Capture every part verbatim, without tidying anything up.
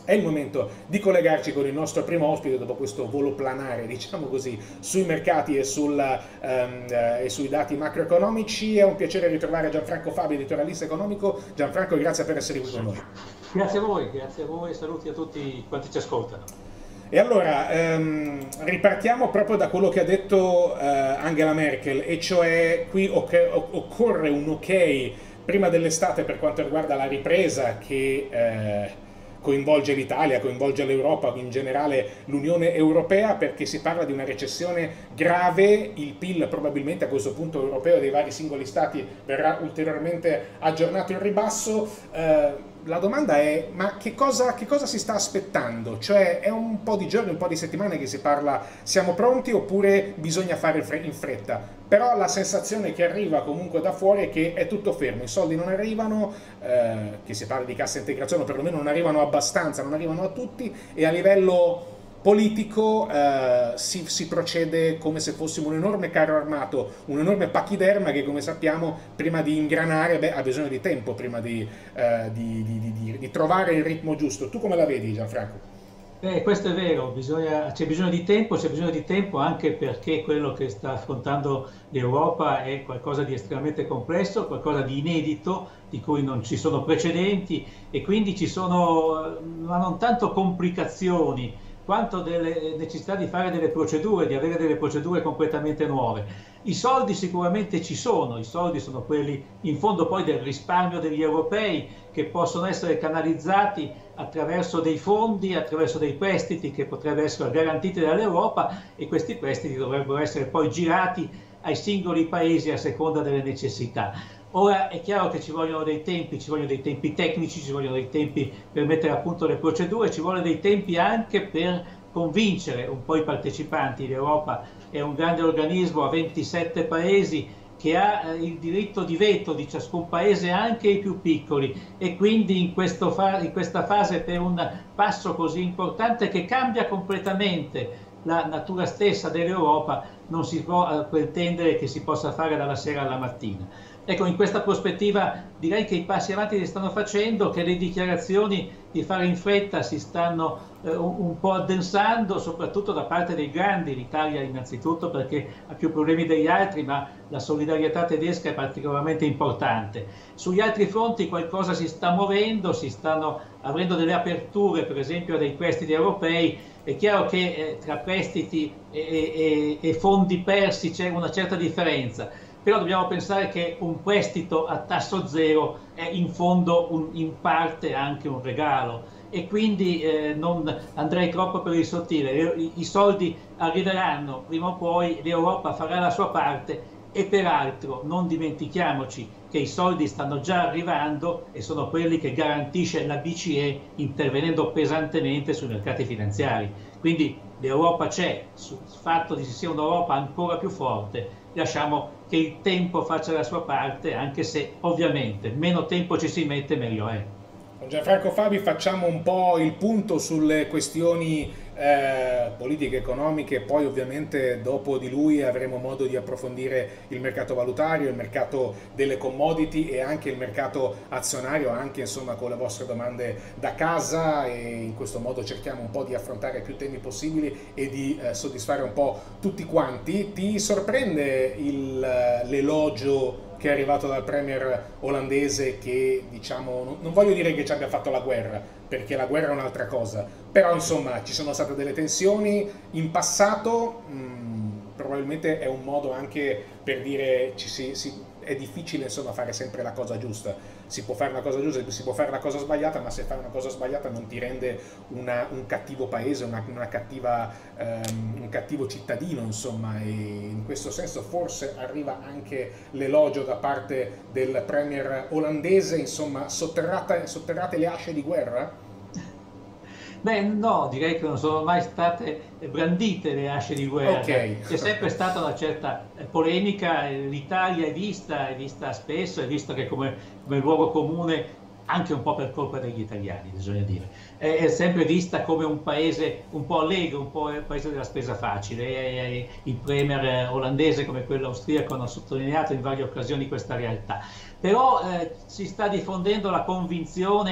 È il momento di collegarci con il nostro primo ospite dopo questo volo planare, diciamo così, sui mercati e, sul, um, uh, e sui dati macroeconomici. È un piacere ritrovare Gianfranco Fabi, editorialista economico. Gianfranco, grazie per essere qui con noi. Grazie a voi, grazie a voi e saluti a tutti quanti ci ascoltano. E allora, ehm, ripartiamo proprio da quello che ha detto eh, Angela Merkel, e cioè qui occorre un ok prima dell'estate per quanto riguarda la ripresa che eh, coinvolge l'Italia, coinvolge l'Europa, in generale l'Unione Europea, perché si parla di una recessione grave. Il P I L probabilmente a questo punto europeo dei vari singoli stati verrà ulteriormente aggiornato in ribasso. Eh, la domanda è: ma che cosa, che cosa si sta aspettando? Cioè, è un po' di giorni, un po' di settimane che si parla, siamo pronti oppure bisogna fare in fretta? Però la sensazione che arriva comunque da fuori è che è tutto fermo, i soldi non arrivano, eh, che si parla di cassa integrazione, perlomeno non arrivano abbastanza, non arrivano a tutti, e a livello politico eh, si, si procede come se fossimo un enorme carro armato, un enorme pachiderma che, come sappiamo, prima di ingranare beh, ha bisogno di tempo, prima di, eh, di, di, di, di trovare il ritmo giusto. Tu come la vedi, Gianfranco? Eh, questo è vero, c'è bisogno di tempo, c'è bisogno di tempo anche perché quello che sta affrontando l'Europa è qualcosa di estremamente complesso, qualcosa di inedito, di cui non ci sono precedenti, e quindi ci sono, ma non tanto complicazioni, quanto delle necessità di fare delle procedure, di avere delle procedure completamente nuove. I soldi sicuramente ci sono, i soldi sono quelli in fondo poi del risparmio degli europei, che possono essere canalizzati attraverso dei fondi, attraverso dei prestiti che potrebbero essere garantiti dall'Europa, e questi prestiti dovrebbero essere poi girati ai singoli paesi a seconda delle necessità. Ora è chiaro che ci vogliono dei tempi, ci vogliono dei tempi tecnici, ci vogliono dei tempi per mettere a punto le procedure, ci vogliono dei tempi anche per convincere un po' i partecipanti. L'Europa è un grande organismo a ventisette paesi che ha il diritto di veto di ciascun paese, anche i più piccoli, e quindi in, questo fa in questa fase, per un passo così importante che cambia completamente la natura stessa dell'Europa, non si può pretendere che si possa fare dalla sera alla mattina. Ecco, in questa prospettiva direi che i passi avanti si stanno facendo, che le dichiarazioni di fare in fretta si stanno eh, un, un po' addensando, soprattutto da parte dei grandi, l'Italia innanzitutto perché ha più problemi degli altri, ma la solidarietà tedesca è particolarmente importante. Sugli altri fronti qualcosa si sta muovendo, si stanno avendo delle aperture, per esempio dei prestiti europei. È chiaro che eh, tra prestiti e, e, e fondi persi c'è una certa differenza, però dobbiamo pensare che un prestito a tasso zero è in fondo un, in parte anche un regalo, e quindi eh, non andrei troppo per il sottile. I, I soldi arriveranno prima o poi, l'Europa farà la sua parte, e peraltro non dimentichiamoci che i soldi stanno già arrivando e sono quelli che garantisce la B C E intervenendo pesantemente sui mercati finanziari. Quindi l'Europa c'è, sul fatto di sia un'Europa ancora più forte lasciamo che il tempo faccia la sua parte, anche se ovviamente meno tempo ci si mette meglio è. Con Gianfranco Fabi facciamo un po' il punto sulle questioni eh, politiche, economiche, poi ovviamente dopo di lui avremo modo di approfondire il mercato valutario, il mercato delle commodity e anche il mercato azionario, anche insomma con le vostre domande da casa, e in questo modo cerchiamo un po' di affrontare più temi possibili e di eh, soddisfare un po' tutti quanti. Ti sorprende l'elogio che è arrivato dal premier olandese, che diciamo, non, non voglio dire che ci abbia fatto la guerra, perché la guerra è un'altra cosa, però insomma ci sono state delle tensioni in passato, mh, probabilmente è un modo anche per dire ci si, si, è difficile insomma fare sempre la cosa giusta, si può fare una cosa giusta, si può fare la cosa sbagliata, ma se fai una cosa sbagliata non ti rende una, un cattivo paese, una, una cattiva, um, un cattivo cittadino insomma, e in questo senso forse arriva anche l'elogio da parte del premier olandese, insomma sotterrate, sotterrate le asce di guerra? Beh, no, direi che non sono mai state brandite le asce di guerra. Okay. C'è sempre stata una certa polemica, l'Italia è vista, è vista spesso, è vista che come, come luogo comune, anche un po' per colpa degli italiani, bisogna dire, è sempre vista come un paese un po' allegro, un po' il paese della spesa facile. E il premier olandese come quello austriaco hanno sottolineato in varie occasioni questa realtà. Però eh, si sta diffondendo la convinzione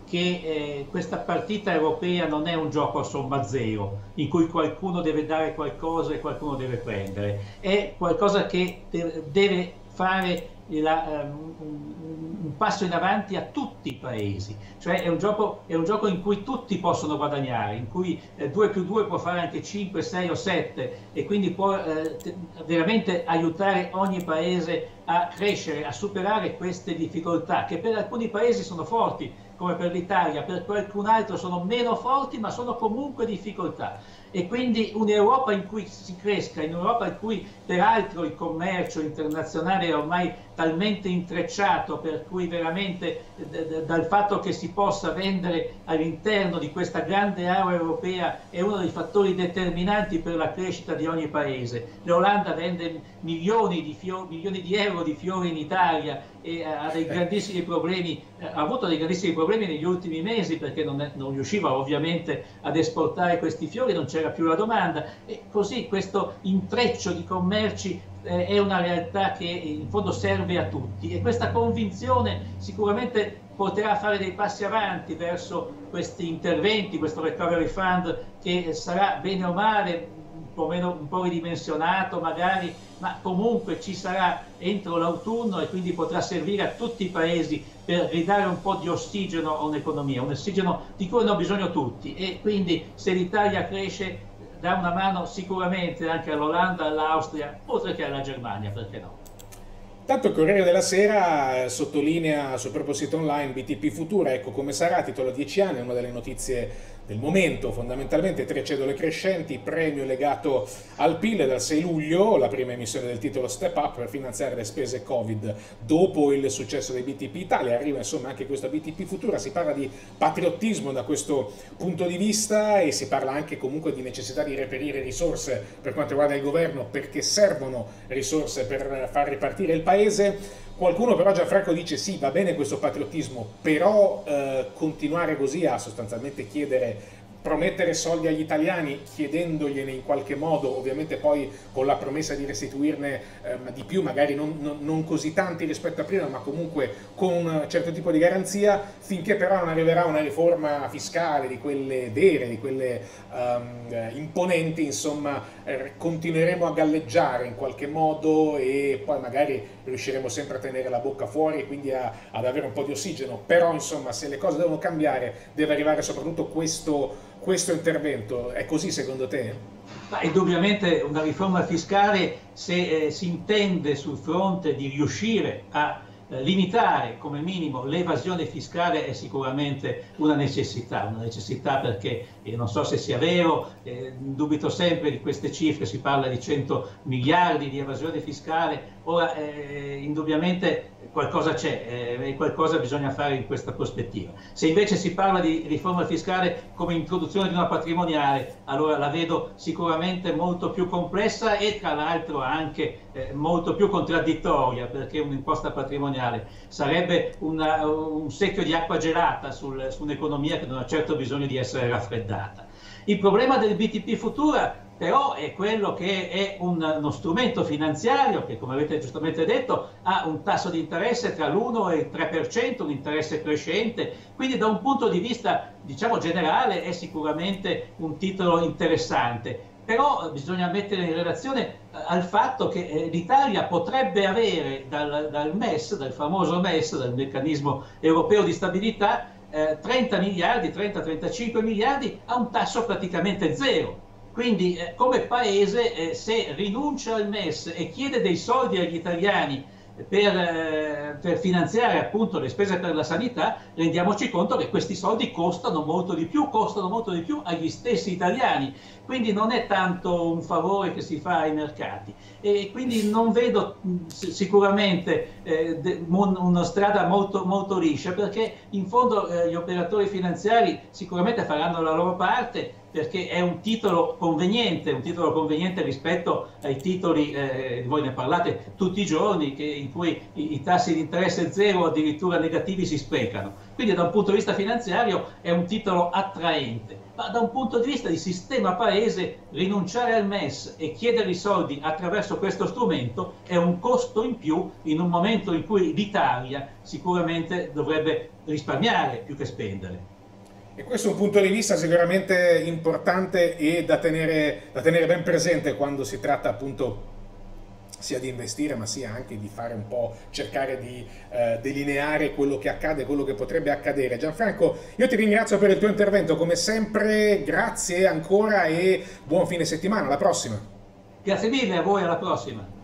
che eh, questa partita europea non è un gioco a somma zero, in cui qualcuno deve dare qualcosa e qualcuno deve prendere, è qualcosa che deve fare la, um, un, un passo in avanti a tutti i paesi, cioè è un gioco, è un gioco in cui tutti possono guadagnare, in cui eh, due più due può fare anche cinque, sei o sette e quindi può eh, veramente aiutare ogni paese a crescere, a superare queste difficoltà che per alcuni paesi sono forti, come per l'Italia, per qualcun altro sono meno forti, ma sono comunque difficoltà. E quindi un'Europa in cui si cresca, in un'Europa in cui peraltro il commercio internazionale è ormai talmente intrecciato, per cui veramente dal fatto che si possa vendere all'interno di questa grande area europea è uno dei fattori determinanti per la crescita di ogni paese. L'Olanda vende milioni di, milioni di euro di fiori in Italia e ha dei grandissimi problemi, ha avuto dei grandissimi problemi negli ultimi mesi perché non, è, non riusciva ovviamente ad esportare questi fiori, non c'era più la domanda e così questo intreccio di commerci eh, è una realtà che in fondo serve a tutti e questa convinzione sicuramente porterà a fare dei passi avanti verso questi interventi, questo recovery fund che sarà bene o male un po' meno, un po' ridimensionato magari, ma comunque ci sarà entro l'autunno e quindi potrà servire a tutti i paesi per ridare un po' di ossigeno a un'economia, un ossigeno di cui hanno bisogno tutti e quindi se l'Italia cresce dà una mano sicuramente anche all'Olanda, all'Austria, oltre che alla Germania, perché no? Tanto il Corriere della Sera sottolinea sul proprio sito online B T P Futura, ecco come sarà, titolo dieci anni, una delle notizie del momento, fondamentalmente tre cedole crescenti, premio legato al P I L dal sei luglio, la prima emissione del titolo Step Up per finanziare le spese Covid dopo il successo dei B T P Italia, arriva insomma anche questo B T P Futura, si parla di patriottismo da questo punto di vista e si parla anche comunque di necessità di reperire risorse per quanto riguarda il governo perché servono risorse per far ripartire il paese. Qualcuno però, Gianfranco, dice sì, va bene questo patriottismo, però eh, continuare così a sostanzialmente chiedere, promettere soldi agli italiani chiedendogliene in qualche modo, ovviamente poi con la promessa di restituirne eh, di più, magari non, non, non così tanti rispetto a prima, ma comunque con un certo tipo di garanzia, finché però non arriverà una riforma fiscale di quelle vere, di quelle um, imponenti, insomma eh, continueremo a galleggiare in qualche modo e poi magari riusciremo sempre a tenere la bocca fuori e quindi a, ad avere un po' di ossigeno, però insomma se le cose devono cambiare deve arrivare soprattutto questo questo intervento. È così secondo te? Ma indubbiamente una riforma fiscale, se eh, si intende sul fronte di riuscire a eh, limitare come minimo l'evasione fiscale, è sicuramente una necessità, una necessità perché eh, non so se sia vero, eh, dubito sempre di queste cifre, si parla di cento miliardi di evasione fiscale, ora eh, indubbiamente qualcosa c'è e eh, qualcosa bisogna fare in questa prospettiva. Se invece si parla di riforma fiscale come introduzione di una patrimoniale, allora la vedo sicuramente molto più complessa e tra l'altro anche eh, molto più contraddittoria, perché un'imposta patrimoniale sarebbe una, un secchio di acqua gelata sul, su un'economia che non ha certo bisogno di essere raffreddata. Il problema del B T P Futura però è quello che è un, uno strumento finanziario che, come avete giustamente detto, ha un tasso di interesse tra l'uno e il tre per cento, un interesse crescente, quindi da un punto di vista diciamo generale è sicuramente un titolo interessante, però bisogna mettere in relazione al fatto che eh, l'Italia potrebbe avere dal, dal M E S, dal famoso M E S, dal meccanismo europeo di stabilità, eh, trenta miliardi, trenta trentacinque miliardi a un tasso praticamente zero. Quindi eh, come paese eh, se rinuncia al M E S e chiede dei soldi agli italiani per, eh, per finanziare appunto le spese per la sanità, rendiamoci conto che questi soldi costano molto di più, costano molto di più agli stessi italiani. Quindi non è tanto un favore che si fa ai mercati e quindi non vedo sicuramente eh, una strada molto, molto liscia, perché in fondo eh, gli operatori finanziari sicuramente faranno la loro parte, perché è un titolo conveniente, un titolo conveniente rispetto ai titoli, eh, voi ne parlate tutti i giorni, che, in cui i, i tassi di interesse zero o addirittura negativi si sprecano. Quindi da un punto di vista finanziario è un titolo attraente. ma da un punto di vista di sistema paese rinunciare al M E S e chiedere i soldi attraverso questo strumento è un costo in più in un momento in cui l'Italia sicuramente dovrebbe risparmiare più che spendere. E questo è un punto di vista sicuramente importante e da tenere, da tenere ben presente quando si tratta appunto sia di investire ma sia anche di fare un po', cercare di eh, delineare quello che accade, quello che potrebbe accadere. Gianfranco, io ti ringrazio per il tuo intervento, come sempre, grazie ancora e buon fine settimana, alla prossima. Grazie mille a voi, alla prossima.